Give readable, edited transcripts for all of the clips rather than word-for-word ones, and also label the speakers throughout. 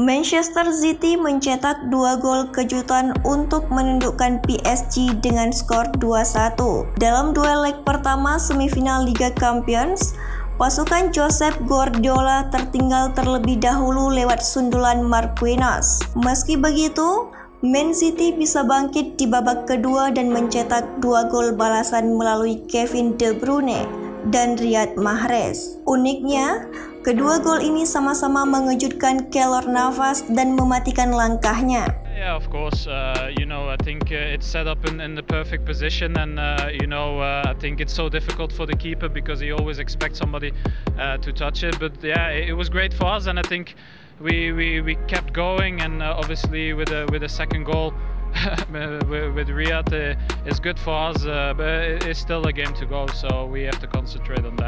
Speaker 1: Manchester City mencetak 2 gol kejutan untuk menundukkan PSG dengan skor 2-1. Dalam duel leg pertama semifinal Liga Champions, pasukan Josep Guardiola tertinggal terlebih dahulu lewat sundulan Marquinhos. Meski begitu, Man City bisa bangkit di babak kedua dan mencetak 2 gol balasan melalui Kevin De Bruyne dan Riyad Mahrez. Uniknya, kedua gol ini sama-sama mengejutkan Keylor Navas dan mematikan langkahnya.
Speaker 2: Yeah, of course. I think it's set up in the perfect position, and I think it's so difficult for the keeper because he always expects somebody to touch it. But yeah, it was great for us, and I think we kept going, and obviously with the second goal with Riyad is good for us, but it's still a game to go, so we have to concentrate on that.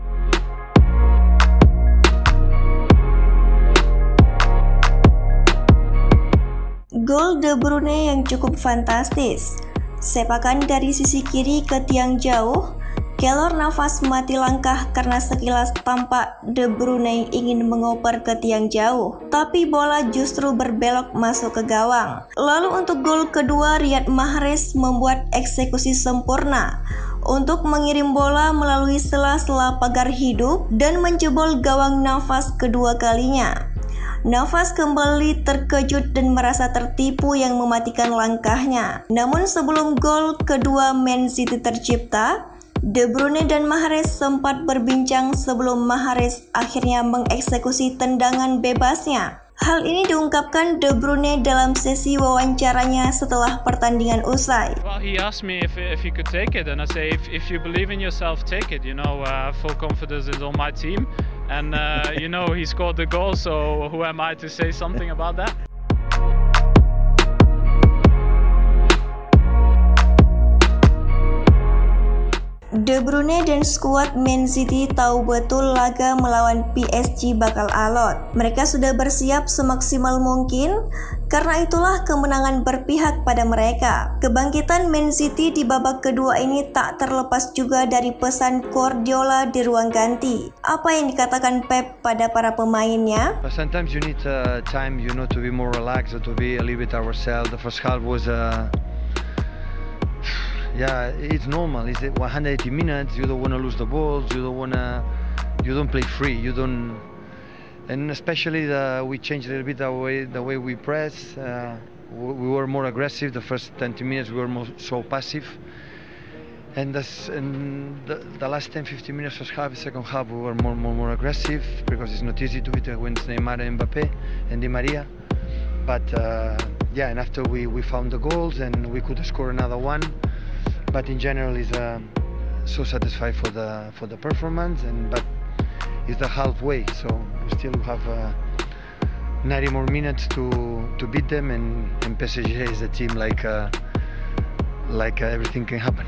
Speaker 1: Gol De Bruyne yang cukup fantastis. Sepakan dari sisi kiri ke tiang jauh, Keylor Navas mati langkah karena sekilas tampak De Bruyne ingin mengoper ke tiang jauh, tapi bola justru berbelok masuk ke gawang. Lalu untuk gol kedua, Riyad Mahrez membuat eksekusi sempurna untuk mengirim bola melalui sela-sela pagar hidup dan menjebol gawang Navas kedua kalinya. Navas kembali terkejut dan merasa tertipu yang mematikan langkahnya. Namun sebelum gol kedua Man City tercipta, De Bruyne dan Mahrez sempat berbincang sebelum Mahrez akhirnya mengeksekusi tendangan bebasnya. Hal ini diungkapkan De Bruyne dalam sesi wawancaranya setelah pertandingan usai.
Speaker 2: Well, he asked me if he could take it, and I say if you believe in yourself, take it. Full confidence is on my team. And he scored the goal, so who am I to say something about that?
Speaker 1: De Bruyne dan skuad Man City tahu betul laga melawan PSG bakal alot. Mereka sudah bersiap semaksimal mungkin, karena itulah kemenangan berpihak pada mereka. Kebangkitan Man City di babak kedua ini tak terlepas juga dari pesan Guardiola di ruang ganti. Apa yang dikatakan Pep pada para pemainnya?
Speaker 3: Sometimes you need time, to be more relaxed, to be a little bit ourselves. The first half was it's normal. It's 180 minutes. You don't want to lose the balls. You don't play free. And especially we changed a little bit the way we press. We were more aggressive. The first 20 minutes we were so passive. And the last 10-15 minutes first half, second half we were more aggressive because it's not easy to beat against Neymar and Mbappe and Di Maria. But and after we found the goals and we could score another one. But in general, is so satisfied for the performance, but it's the halfway, so we still have 90 more minutes to beat them, and PSG is a team like everything can happen.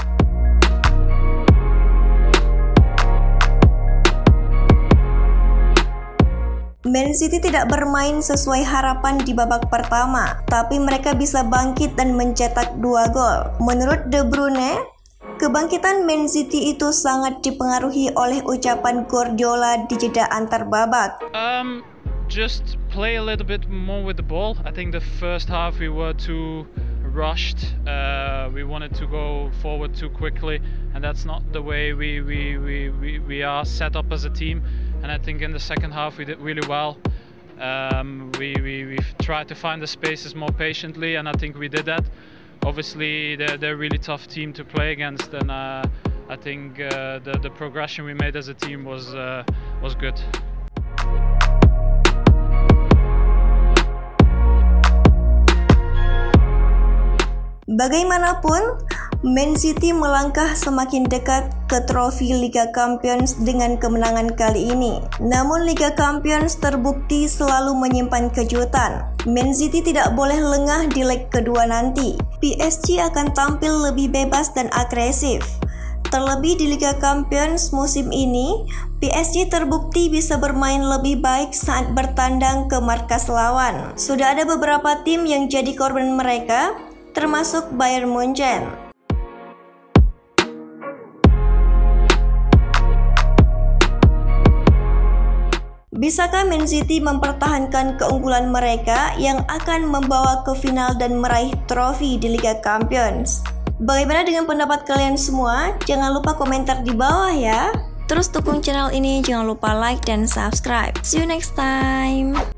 Speaker 1: Man City tidak bermain sesuai harapan di babak pertama, tapi mereka bisa bangkit dan mencetak 2 gol. Menurut De Bruyne, kebangkitan Man City itu sangat dipengaruhi oleh ucapan Guardiola di jeda antar babak.
Speaker 2: Just play a little bit more with the ball. I think the first half we were too rushed. We wanted to go forward too quickly, and that's not the way we are set up as a team. And I think in the second half we did really well. We tried to find the spaces more patiently, and I think we did that. Obviously, they're a really tough team to play against, and I think the progression we made as a team was good.
Speaker 1: Bagaimanapun, Man City melangkah semakin dekat ke trofi Liga Champions dengan kemenangan kali ini. Namun Liga Champions terbukti selalu menyimpan kejutan. Man City tidak boleh lengah di leg kedua nanti. PSG akan tampil lebih bebas dan agresif. Terlebih di Liga Champions musim ini, PSG terbukti bisa bermain lebih baik saat bertandang ke markas lawan. Sudah ada beberapa tim yang jadi korban mereka, termasuk Bayern Munchen. Bisakah Man City mempertahankan keunggulan mereka yang akan membawa ke final dan meraih trofi di Liga Champions? Bagaimana dengan pendapat kalian semua? Jangan lupa komentar di bawah ya. Terus dukung channel ini, jangan lupa like dan subscribe. See you next time.